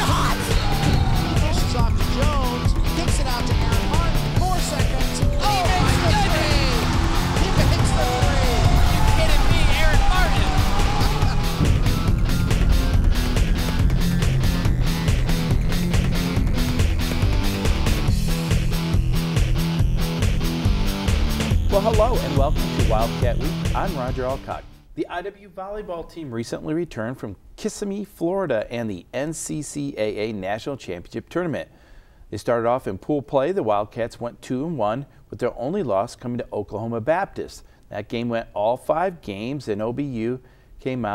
hot! Dishes off to Jones, kicks it out to Aaron Hart, 4 seconds. Oh my goodness! He makes the three! Are you kidding me, Aaron Martin? Well, hello and welcome to Wildcat Week. I'm Roger Alcock. The IW volleyball team recently returned from Kissimmee, Florida, and the NCCAA National Championship Tournament. They started off in pool play. The Wildcats went 2-1, with their only loss coming to Oklahoma Baptist. That game went all 5 games, and OBU came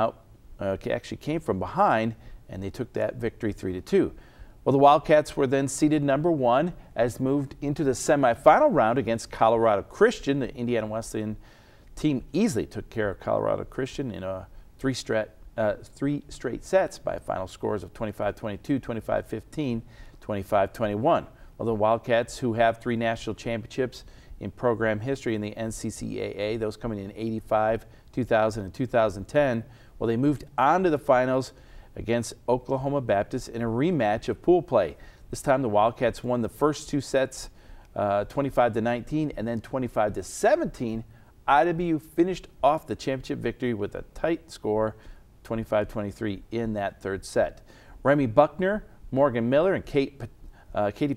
from behind, and they took that victory 3-2. Well, the Wildcats were then seeded #1 as moved into the semifinal round against Colorado Christian. The Indiana Wesleyan team easily took care of Colorado Christian in three straight sets by final scores of 25-22, 25-15, 25-21. Well, the Wildcats, who have 3 national championships in program history in the NCCAA, those coming in '85, 2000, and 2010, well, they moved on to the finals against Oklahoma Baptist in a rematch of pool play. This time the Wildcats won the first 2 sets 25-19 and then 25-17. IW finished off the championship victory with a tight score, 25-23 in that 3rd set. Remy Buckner, Morgan Miller, and Kylie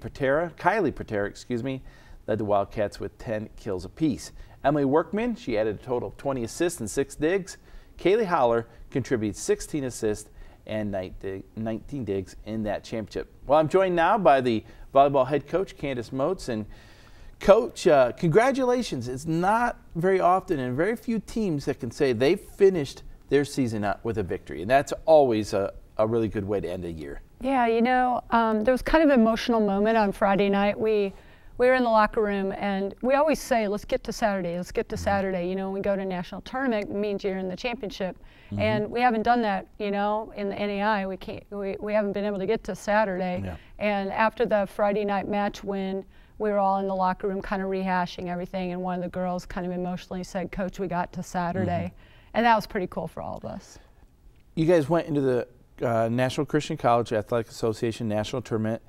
Patera, led the Wildcats with 10 kills apiece. Emily Workman, she added a total of 20 assists and 6 digs. Kaylee Holler contributed 16 assists and 19 digs in that championship. Well, I'm joined now by the volleyball head coach, Candace Moats. And Coach, congratulations. It's not very often and very few teams that can say they finished their season out with a victory. And that's always a really good way to end a year. Yeah, you know, there was kind of an emotional moment on Friday night. We were in the locker room, and we always say, let's get to Saturday, let's get to Saturday. You know, when we go to a national tournament, it means you're in the championship. And we haven't done that, you know, in the NAI. We haven't been able to get to Saturday. Yeah. And after the Friday night match win, we were all in the locker room kind of rehashing everything, and one of the girls kind of emotionally said, Coach, we got to Saturday. And that was pretty cool for all of us. You guys went into the National Christian College Athletic Association National Tournament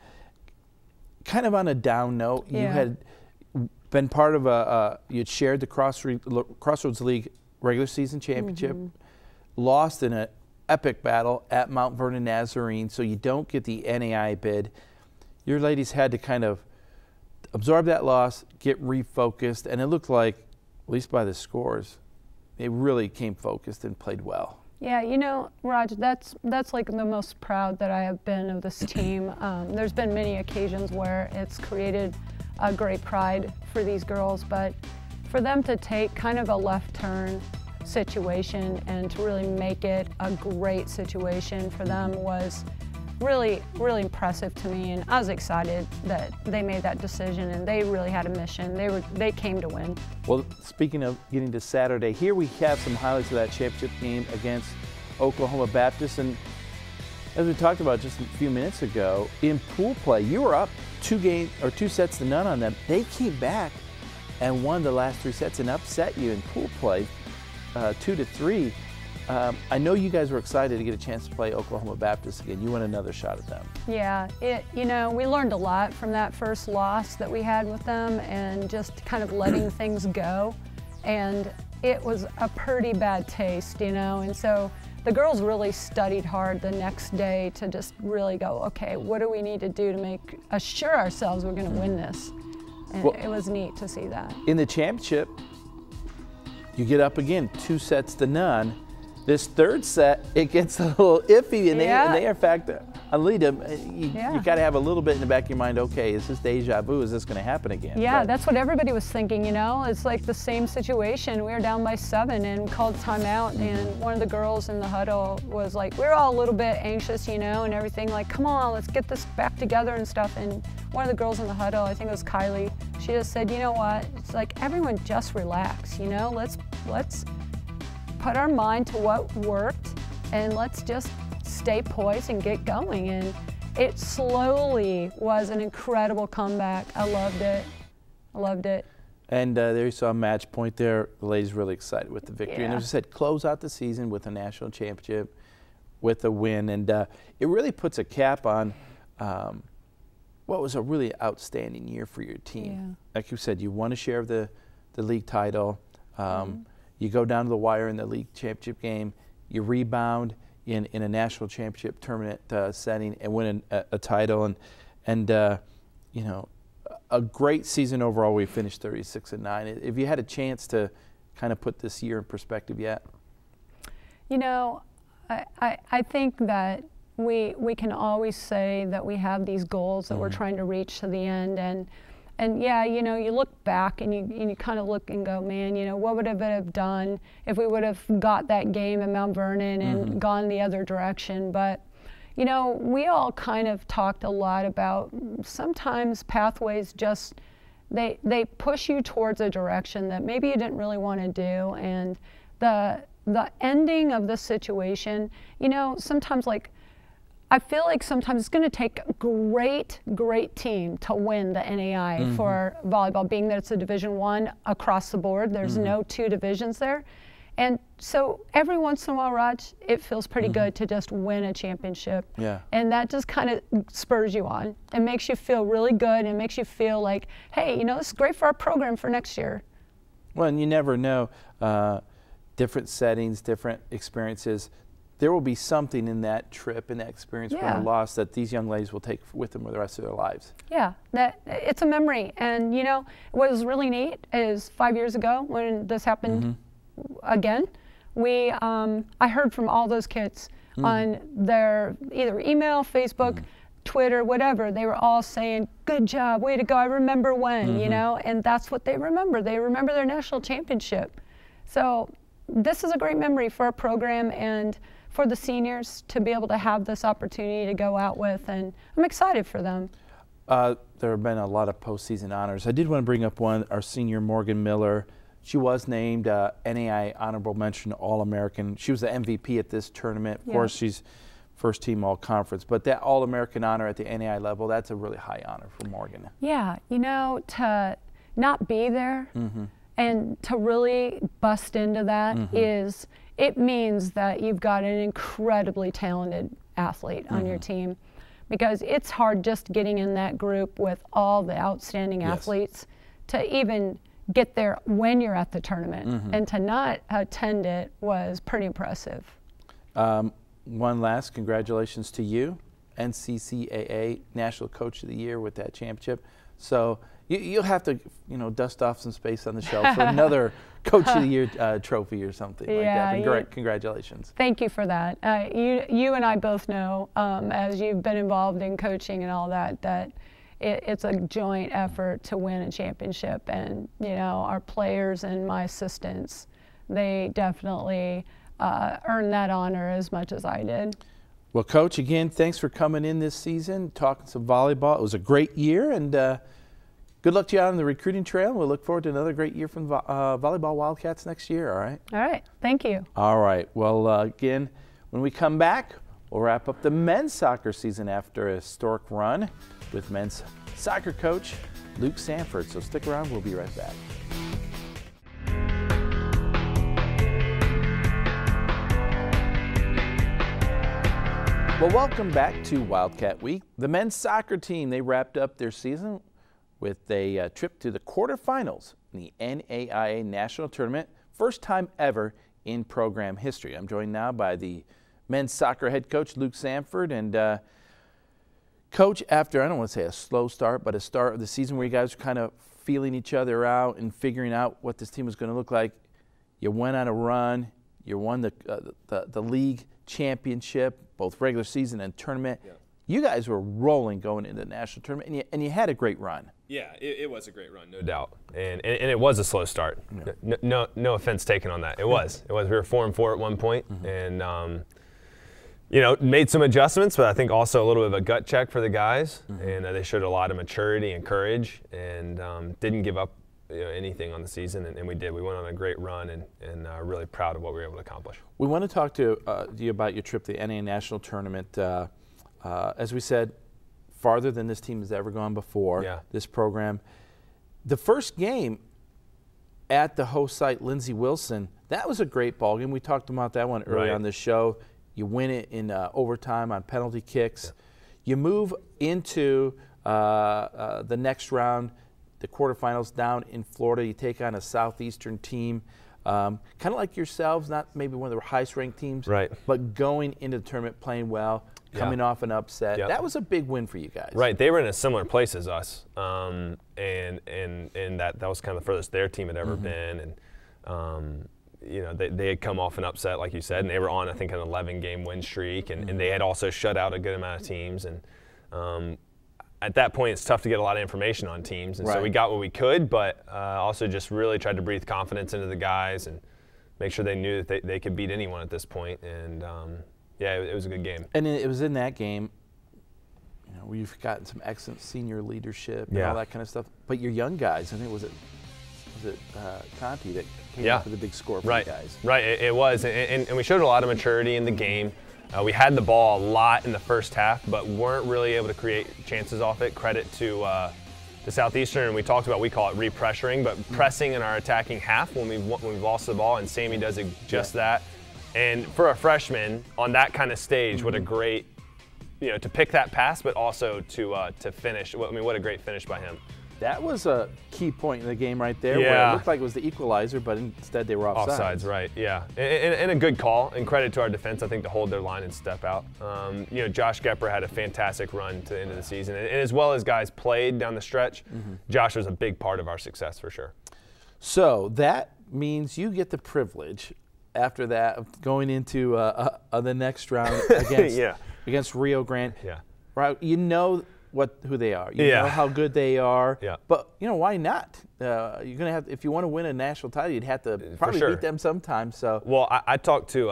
kind of on a down note. Yeah. You had been part of you'd shared the Crossroads League regular season championship, lost in an epic battle at Mount Vernon Nazarene, so you don't get the NAI bid. Your ladies had to kind of absorb that loss, get refocused, and it looked like, at least by the scores, they really came focused and played well. Yeah, you know, Raj, that's like the most proud that I have been of this team. There's been many occasions where it's created a great pride for these girls, but for them to take kind of a left turn situation and to really make it a great situation for them was really, really impressive to me, and I was excited that they made that decision, and they really had a mission. They came to win. Well, speaking of getting to Saturday, here we have some highlights of that championship game against Oklahoma Baptist, and as we talked about just a few minutes ago, in pool play, you were up 2 sets to none on them. They came back and won the last 3 sets and upset you in pool play, 2-3. I know you guys were excited to get a chance to play Oklahoma Baptist again. You want another shot at them. Yeah, you know, we learned a lot from that first loss that we had with them, and just kind of letting things go. And it was a pretty bad taste, you know, and so the girls really studied hard the next day to just really go, okay, what do we need to do to assure ourselves we're going to win this? And well, it was neat to see that. In the championship, you get up again, 2 sets to none. This 3rd set, it gets a little iffy, and they in fact, lead them. You got to have a little bit in the back of your mind, okay, is this deja vu? Is this going to happen again? Yeah, that's what everybody was thinking, you know. It's like the same situation. We were down by 7 and called timeout, and one of the girls in the huddle was like, we were all a little bit anxious, you know, and everything, like, come on, let's get this back together and stuff. And one of the girls in the huddle, I think it was Kylie, she just said, you know what, it's like, everyone just relax, you know, let's put our mind to what worked, and let's just stay poised and get going. And it slowly was an incredible comeback. I loved it. I loved it. And there you saw a match point there. The ladies really excited with the victory. Yeah. And as I said, close out the season with a national championship. with a win, and it really puts a cap on what was a really outstanding year for your team. Yeah. Like you said, you won a share of the league title. You go down to the wire in the league championship game. You rebound in a national championship tournament setting and win a title, and you know, a great season overall. We finished 36-9. If you had a chance to kind of put this year in perspective yet? You know, I think that we can always say that we have these goals that we're trying to reach to the end, and yeah, you know, you look back and you kind of look and go, man, you know, what would it have done if we would have got that game in Mount Vernon and gone the other direction? But you know, we all kind of talked a lot about sometimes pathways just they push you towards a direction that maybe you didn't really want to do, and the ending of the situation, you know, sometimes like I feel like sometimes it's going to take a great team to win the NAI for volleyball, being that it's a Division I across the board. There's no two divisions there. And so every once in a while, Raj, it feels pretty good to just win a championship. Yeah. And that just kind of spurs you on. It makes you feel really good and makes you feel like, hey, you know, this is great for our program for next year. Well, and you never know. Different settings, different experiences. There will be something in that trip and that experience from a loss that these young ladies will take with them for the rest of their lives. Yeah, it's a memory. And, you know, what was really neat is 5 years ago when this happened again, I heard from all those kids on their either email, Facebook, Twitter, whatever. They were all saying, good job, way to go, I remember when, you know, and that's what they remember. They remember their national championship. So this is a great memory for our program and for the seniors to be able to have this opportunity to go out with, and I'm excited for them. There have been a lot of postseason honors. I did want to bring up one, our senior Morgan Miller. She was named NAI Honorable Mention All-American. She was the MVP at this tournament. Of course, she's first team All-Conference, but that All-American honor at the NAI level, that's a really high honor for Morgan. Yeah, you know, to not be there and to really bust into that it means that you've got an incredibly talented athlete on your team, because it's hard just getting in that group with all the outstanding athletes to even get there when you're at the tournament, and to not attend it was pretty impressive. One last congratulations to you, NCCAA National Coach of the Year with that championship. So you'll have to, you know, dust off some space on the shelf for another Coach of the Year trophy or something like that. But congratulations. Thank you for that. You and I both know, as you've been involved in coaching and all that, that it's a joint effort to win a championship. And, you know, our players and my assistants, they definitely earned that honor as much as I did. Well, Coach, again, thanks for coming in this season, talking some volleyball. It was a great year, and good luck to you out on the recruiting trail. We'll look forward to another great year from Volleyball Wildcats next year, all right? All right. Thank you. All right. Well, again, when we come back, we'll wrap up the men's soccer season after a historic run with men's soccer coach Luke Sanford. So stick around. We'll be right back. Well, welcome back to Wildcat Week. The men's soccer team, they wrapped up their season with a trip to the quarterfinals in the NAIA National Tournament. First time ever in program history. I'm joined now by the men's soccer head coach, Luke Sanford. And Coach, after, I don't want to say a slow start, but a start of the season where you guys were kind of feeling each other out and figuring out what this team was going to look like, you went on a run, you won the league championship, both regular season and tournament. Yeah. You guys were rolling going into the national tournament, and you had a great run. Yeah, it was a great run, no doubt. And it was a slow start. Yeah. No offense taken on that. It was. We were 4-4 at one point, and you know, made some adjustments, but I think also a little bit of a gut check for the guys, and they showed a lot of maturity and courage, and didn't give up anything on the season, and we did. We went on a great run, and really proud of what we were able to accomplish. We want to talk to you about your trip to the NA National Tournament. As we said, farther than this team has ever gone before, this program. The first game at the host site, Lindsey Wilson, that was a great ball game. We talked about that one early on this show. You win it in overtime on penalty kicks. Yeah. You move into the next round, the quarterfinals down in Florida. You take on a Southeastern team, kind of like yourselves, not maybe one of the highest-ranked teams, right, but going into the tournament playing well, coming off an upset. Yep. That was a big win for you guys. Right. They were in a similar place as us, and that was kind of the furthest their team had ever been. And you know, they had come off an upset, like you said, and they were on, I think, an 11-game win streak, and they had also shut out a good amount of teams. And at that point, it's tough to get a lot of information on teams, and so we got what we could, but also just really tried to breathe confidence into the guys and make sure they knew that they could beat anyone at this point. And yeah, it was a good game. And it was in that game, you know, where you've gotten some excellent senior leadership and all that kind of stuff. But your young guys, I think was it Conti that came up with a big score for you guys? Right, it was, and we showed a lot of maturity in the game. We had the ball a lot in the first half, but weren't really able to create chances off it. Credit to Southeastern, and we talked about, we call it repressuring, but pressing in our attacking half when we've lost the ball, and Sammy does just that. And for a freshman on that kind of stage, what a great, you know, to pick that pass, but also to finish. I mean, what a great finish by him. That was a key point in the game right there, where it looked like it was the equalizer, but instead they were offsides. Offsides, right, yeah. And a good call, and credit to our defense, I think, to hold their line and step out. You know, Josh Gepper had a fantastic run to the end of the season, and as well as guys played down the stretch, Josh was a big part of our success for sure. So that means you get the privilege, after that, of going into the next round against Rio Grande. Yeah. Right, you know who they are. You know how good they are. Yeah. But you know, why not? You're gonna have, if you want to win a national title, you'd have to probably beat them sometime. So. Well, I talked to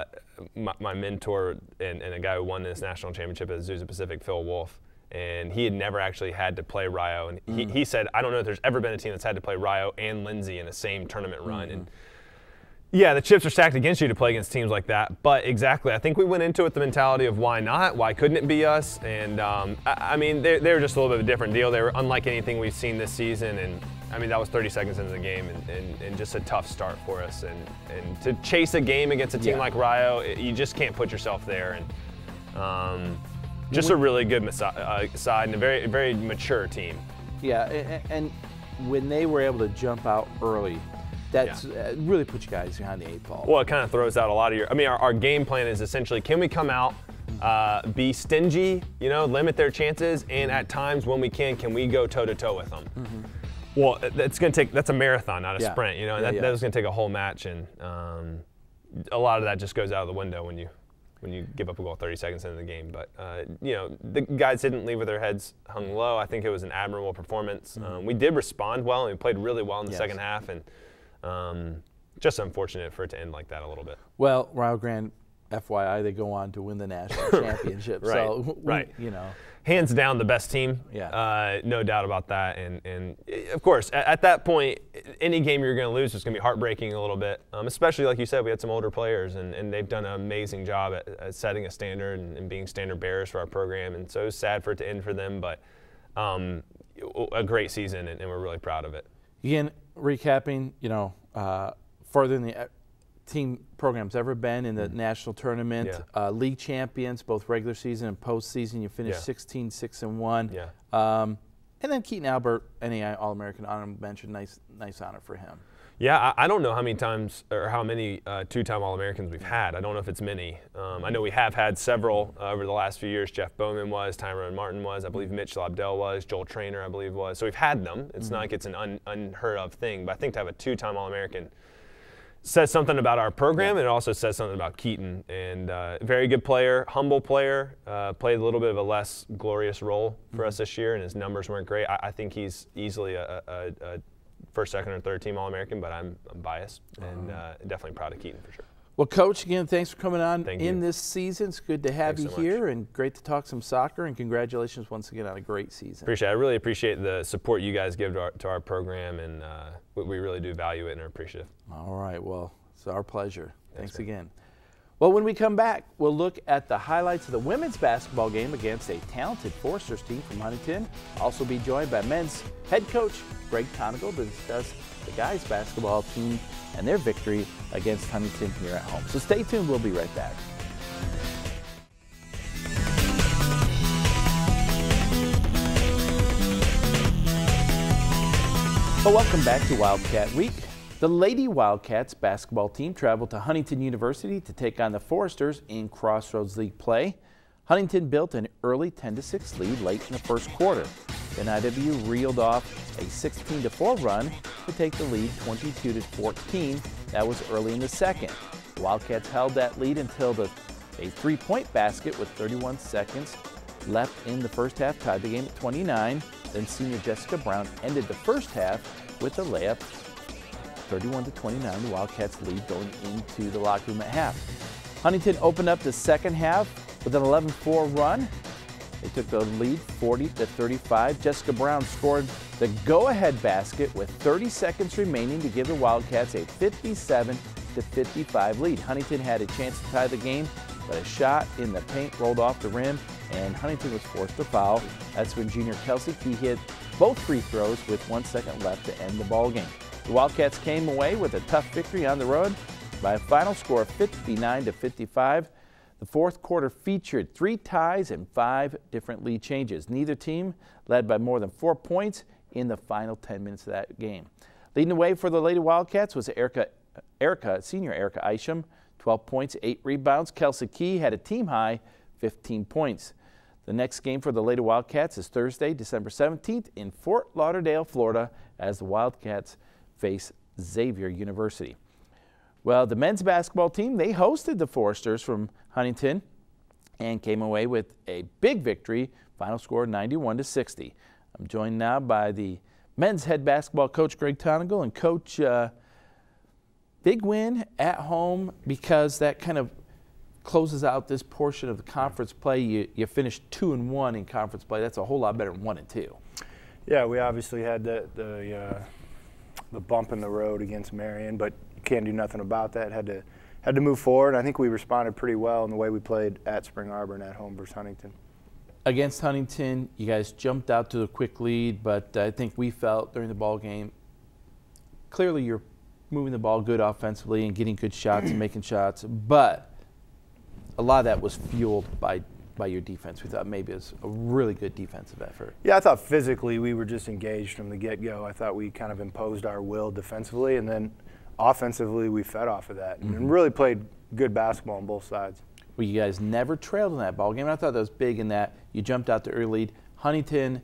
my mentor and a guy who won this national championship at Azusa Pacific, Phil Wolf, and he had never actually had to play Rio. And he said, I don't know if there's ever been a team that's had to play Rio and Lindsay in the same tournament run. And yeah, the chips are stacked against you to play against teams like that. But exactly, I think we went into it with the mentality of why not? Why couldn't it be us? And I mean, they were just a little bit of a different deal. They were unlike anything we've seen this season. And I mean, that was 30 seconds into the game and just a tough start for us. And to chase a game against a team like Rio, you just can't put yourself there. And just a really good side and a very, very mature team. Yeah, and when they were able to jump out early, that's really put you guys behind the 8 ball. Well, it kind of throws out a lot of your. I mean, our game plan is essentially, can we come out, be stingy, you know, limit their chances, and at times when we can we go toe to toe with them? Well, that's going to take. That's a marathon, not a sprint, you know. And that was going to take a whole match, and a lot of that just goes out of the window when you give up a goal 30 seconds into the game. But you know, the guys didn't leave with their heads hung low. I think it was an admirable performance. We did respond well, and we played really well in the second half, and. Just unfortunate for it to end like that a little bit. Well, Rio Grande, FYI, they go on to win the national championship. So, you know, hands down the best team. Yeah. No doubt about that. And of course, at that point, any game you're going to lose is going to be heartbreaking a little bit. Especially like you said, we had some older players, and they've done an amazing job at setting a standard and being standard bearers for our program. And so it was sad for it to end for them, but a great season, and we're really proud of it. Again, recapping, you know, further than the team program's ever been in the national tournament, league champions, both regular season and postseason. You finished 16-6-1. Yeah. And then Keaton Albert, NAI All-American honorable mention, nice honor for him. Yeah, I don't know how many times or how many two-time All-Americans we've had. I don't know if it's many. I know we have had several over the last few years. Jeff Bowman was, Tyrone Martin was, I believe Mitch Lobdell was, Joel Traynor, I believe, was. So we've had them. It's not like it's an unheard of thing. But I think to have a two-time All-American says something about our program, and it also says something about Keaton. And very good player, humble player, played a little bit of a less glorious role for us this year, and his numbers weren't great. I think he's easily a first, second, or third team All-American, but I'm biased, and definitely proud of Keaton for sure. Well, Coach, again, thanks for coming on this season. It's good to have you here, and great to talk some soccer, and congratulations once again on a great season. Appreciate it. I really appreciate the support you guys give to our program, and we really do value it and are appreciative. All right. Well, it's our pleasure. Thanks again. Well, when we come back, we'll look at the highlights of the women's basketball game against a talented Foresters team from Huntington. Also be joined by men's head coach Greg Conagle to discuss the guys' basketball team and their victory against Huntington here at home. So stay tuned. We'll be right back. Well, welcome back to Wildcat Week. The Lady Wildcats basketball team traveled to Huntington University to take on the Foresters in Crossroads League play. Huntington built an early 10-6 lead late in the first quarter. Then IW reeled off a 16-4 run to take the lead 22-14. That was early in the second. The Wildcats held that lead until a three-point basket with 31 seconds left in the first half tied the game at 29. Then senior Jessica Brown ended the first half with a layup, 31-29, the Wildcats lead going into the locker room at half. Huntington opened up the second half with an 11-4 run. They took the lead 40-35. Jessica Brown scored the go-ahead basket with 30 seconds remaining to give the Wildcats a 57-55 lead. Huntington had a chance to tie the game, but a shot in the paint rolled off the rim, and Huntington was forced to foul. That's when junior Kelsey Key hit both free throws with 1 second left to end the ball game. The Wildcats came away with a tough victory on the road by a final score of 59-55. The fourth quarter featured 3 ties and 5 different lead changes. Neither team led by more than 4 points in the final 10 minutes of that game. Leading the way for the Lady Wildcats was senior Erica Isham, 12 points, 8 rebounds. Kelsey Key had a team high 15 points. The next game for the Lady Wildcats is Thursday, December 17th in Fort Lauderdale, Florida, as the Wildcats face Xavier University. Well, the men's basketball team, they hosted the Foresters from Huntington and came away with a big victory, final score 91-60. I'm joined now by the men's head basketball coach, Greg Tonigal, and Coach, big win at home because that kind of closes out this portion of the conference play. You finished 2-1 in conference play. That's a whole lot better than 1-2. Yeah, we obviously had the bump in the road against Marion, but can't do nothing about that. Had to move forward. I think we responded pretty well in the way we played at Spring Arbor and at home versus Huntington. Against Huntington, you guys jumped out to a quick lead, but I think we felt during the ball game, clearly you're moving the ball good offensively and getting good shots and making shots, but a lot of that was fueled by your defense. We thought maybe it was a really good defensive effort. Yeah, I thought physically we were just engaged from the get-go. I thought we kind of imposed our will defensively, and then offensively we fed off of that and really played good basketball on both sides. Well, you guys never trailed in that ball game. I thought that was big in that you jumped out the early lead. Huntington,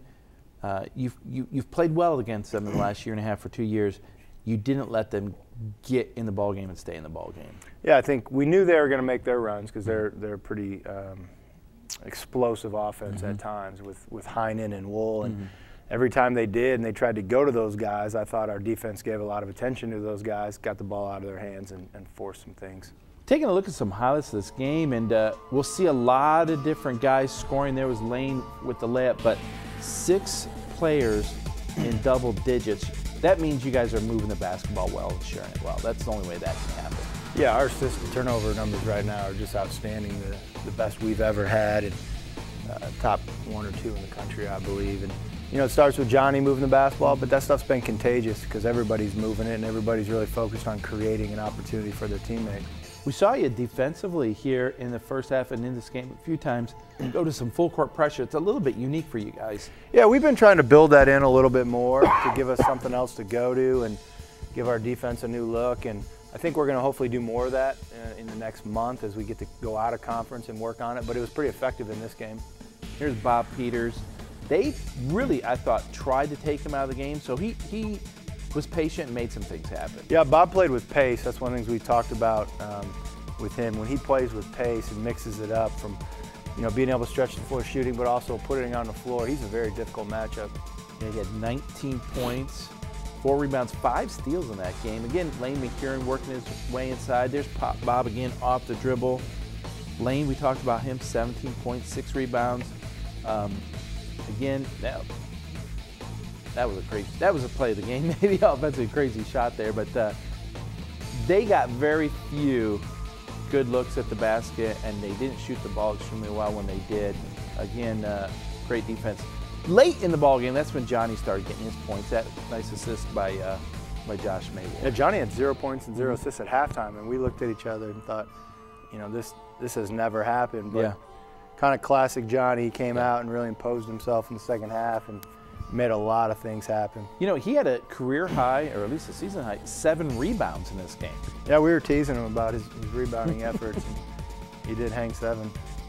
you've played well against them in the last year and a half or 2 years. You didn't let them get in the ball game and stay in the ball game. Yeah, I think we knew they were going to make their runs because they're pretty explosive offense at times with Heinen and Wool, and every time they did and they tried to go to those guys, I thought our defense gave a lot of attention to those guys, got the ball out of their hands and forced some things. Taking a look at some highlights of this game, and we'll see a lot of different guys scoring. There was Lane with the layup, but 6 players in double digits. That means you guys are moving the basketball well and sharing it well. That's the only way that can happen. Yeah, our assist to turnover numbers right now are just outstanding, the best we've ever had, and top 1 or 2 in the country, I believe. And you know, it starts with Johnny moving the basketball, but that stuff's been contagious because everybody's moving it and everybody's really focused on creating an opportunity for their teammate. We saw you defensively here in the first half and in this game a few times go to some full court pressure. It's a little bit unique for you guys. Yeah, we've been trying to build that in a little bit more to give us something else to go to and give our defense a new look. And I think we're going to hopefully do more of that in the next month as we get to go out of conference and work on it. But it was pretty effective in this game. Here's Bob Peters. They really, I thought, tried to take him out of the game. So he was patient and made some things happen. Yeah, Bob played with pace. That's one of the things we talked about with him. When he plays with pace and mixes it up from, you know, being able to stretch the floor shooting, but also putting it on the floor, he's a very difficult matchup. Yeah, he had 19 points, 4 rebounds, 5 steals in that game. Again, Lane McKieran working his way inside. There's Bob again off the dribble. Lane, we talked about him, 17 points, 6 rebounds. Again, that was a play of the game. Maybe offensively crazy shot there, but they got very few good looks at the basket, and they didn't shoot the ball extremely well when they did. Again, great defense. Late in the ball game, that's when Johnny started getting his points. That nice assist by Josh Maywell. Yeah, Johnny had 0 points and 0 assists at halftime, and we looked at each other and thought, you know, this has never happened. But yeah. Kind of classic Johnny. He came out and really imposed himself in the second half and made a lot of things happen. You know, he had a career high, or at least a season high, 7 rebounds in this game. Yeah, we were teasing him about his rebounding efforts, and he did hang 7.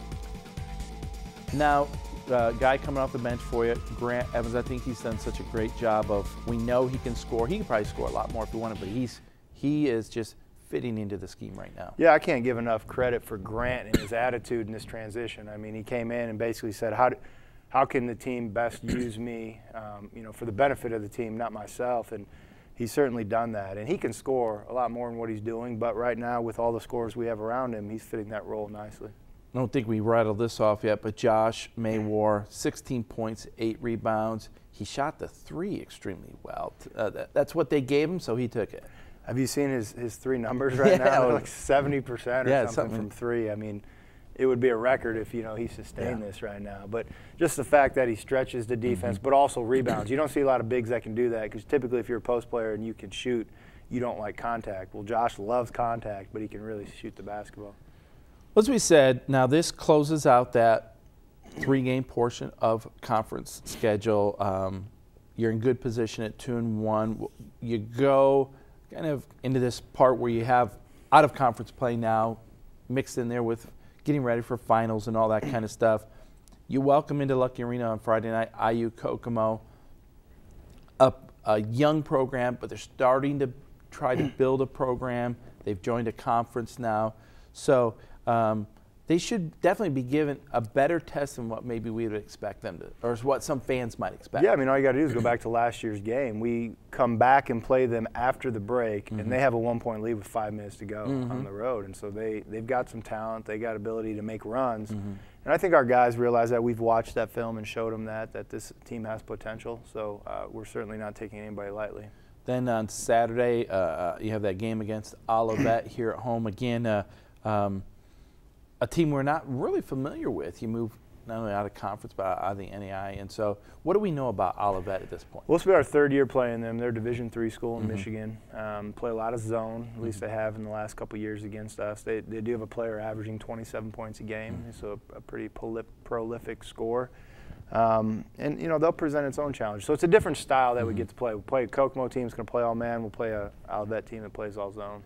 Now, guy coming off the bench for you, Grant Evans, I think he's done such a great job of, we know he can score. He could probably score a lot more if he wanted, but he is just fitting into the scheme right now. Yeah, I can't give enough credit for Grant and his attitude in this transition. I mean, he came in and basically said, how can the team best use me, you know, for the benefit of the team, not myself. And he's certainly done that. And he can score a lot more than what he's doing, but right now with all the scores we have around him, he's fitting that role nicely. I don't think we rattled this off yet, but Josh Maywar, 16 points, 8 rebounds. He shot the 3 extremely well. That's what they gave him, so he took it. Have you seen his 3 numbers right now? They're like 70% or something from 3. I mean, it would be a record if, you know, he sustained this right now. But just the fact that he stretches the defense, but also rebounds. You don't see a lot of bigs that can do that, because typically if you're a post player and you can shoot, you don't like contact. Well, Josh loves contact, but he can really shoot the basketball. As we said, now this closes out that 3-game portion of conference schedule. You're in good position at 2-1. You go kind of into this part where you have out-of-conference play now mixed in there with getting ready for finals and all that kind of stuff. You welcome into Lucky Arena on Friday night IU Kokomo, a young program, but they're starting to try to build a program. They've joined a conference now. So they should definitely be given a better test than what maybe we would expect them to, or what some fans might expect. Yeah, I mean, all you got to do is go back to last year's game. We come back and play them after the break, and they have a 1-point lead with 5 minutes to go on the road. And so they've got some talent. They got ability to make runs. And I think our guys realize that. We've watched that film and showed them that this team has potential. So we're certainly not taking anybody lightly. Then on Saturday, you have that game against Olivet here at home again. A team we're not really familiar with. You move not only out of conference, but out of the NAI. And so what do we know about Olivet at this point? Well, this will be our 3rd year playing them. They're a Division III school in Michigan. Play a lot of zone, at least they have in the last couple of years against us. They do have a player averaging 27 points a game, so a pretty prolific score. And, you know, they'll present its own challenge. So it's a different style that we get to play. We'll play a Kokomo team that's going to play all man. We'll play a Olivet team that plays all zone.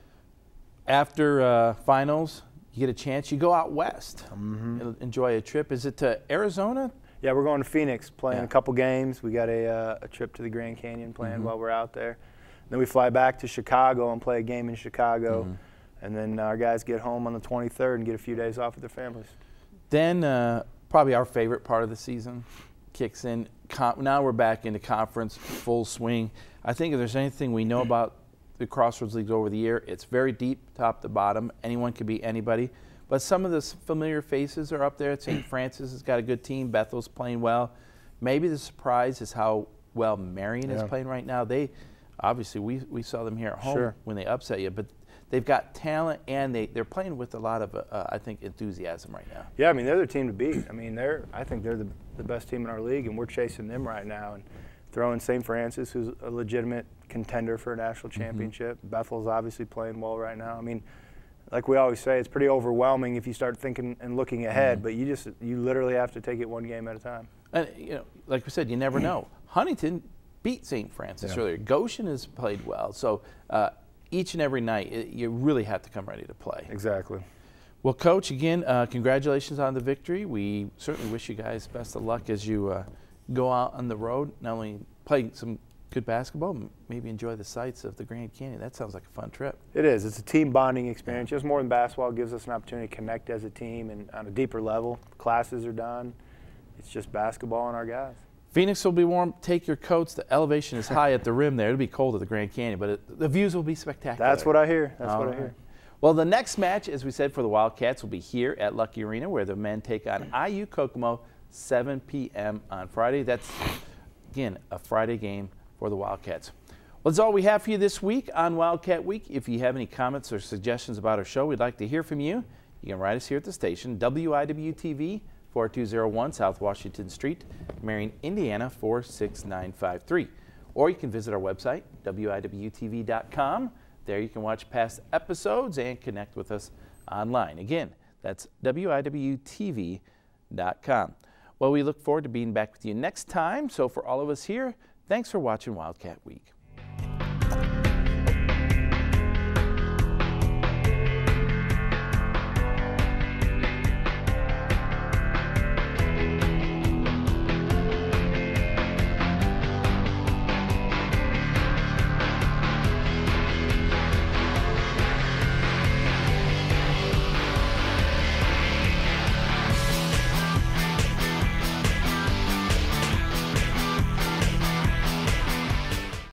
After finals, you get a chance, you go out west, enjoy a trip. Is it to Arizona? Yeah, we're going to Phoenix, playing a couple games. We got a trip to the Grand Canyon planned while we're out there. Then we fly back to Chicago and play a game in Chicago. And then our guys get home on the 23rd and get a few days off with their families. Then probably our favorite part of the season kicks in. Now we're back into conference, full swing. I think if there's anything we know about the Crossroads Leagues over the year, it's very deep, top to bottom. Anyone could be anybody. But some of the familiar faces are up there. St. Francis has got a good team. Bethel's playing well. Maybe the surprise is how well Marion is playing right now. They obviously we saw them here at home when they upset you, but they've got talent and they're playing with a lot of I think enthusiasm right now. Yeah, I mean they're the team to beat. I mean I think they're the best team in our league, and we're chasing them right now. And throwing St. Francis, who's a legitimate contender for a national championship. Bethel's obviously playing well right now. I mean, like we always say, it's pretty overwhelming if you start thinking and looking ahead, but you literally have to take it one game at a time. And you know, like we said, you never know. Huntington beat St. Francis earlier. Goshen has played well. So each and every night, you really have to come ready to play. Exactly. Well, Coach, again, congratulations on the victory. We certainly wish you guys best of luck as you go out on the road, not only play some good basketball, maybe enjoy the sights of the Grand Canyon. That sounds like a fun trip. It is. It's a team bonding experience. Just more than basketball, it gives us an opportunity to connect as a team and on a deeper level. Classes are done. It's just basketball and our guys. Phoenix will be warm. Take your coats. The elevation is high at the rim there. It'll be cold at the Grand Canyon, but the views will be spectacular. That's what I hear. That's what I hear. Well, the next match, as we said, for the Wildcats will be here at Lucky Arena, where the men take on IU Kokomo, 7 p.m. on Friday. That's, again, a Friday game for the Wildcats. Well, that's all we have for you this week on Wildcat Week. If you have any comments or suggestions about our show, we'd like to hear from you. You can write us here at the station, WIWTV, 4201 South Washington Street, Marion, Indiana, 46953. Or you can visit our website, WIWTV.com. There you can watch past episodes and connect with us online. Again, that's WIWTV.com. Well, we look forward to being back with you next time. So for all of us here, thanks for watching Wildcat Week.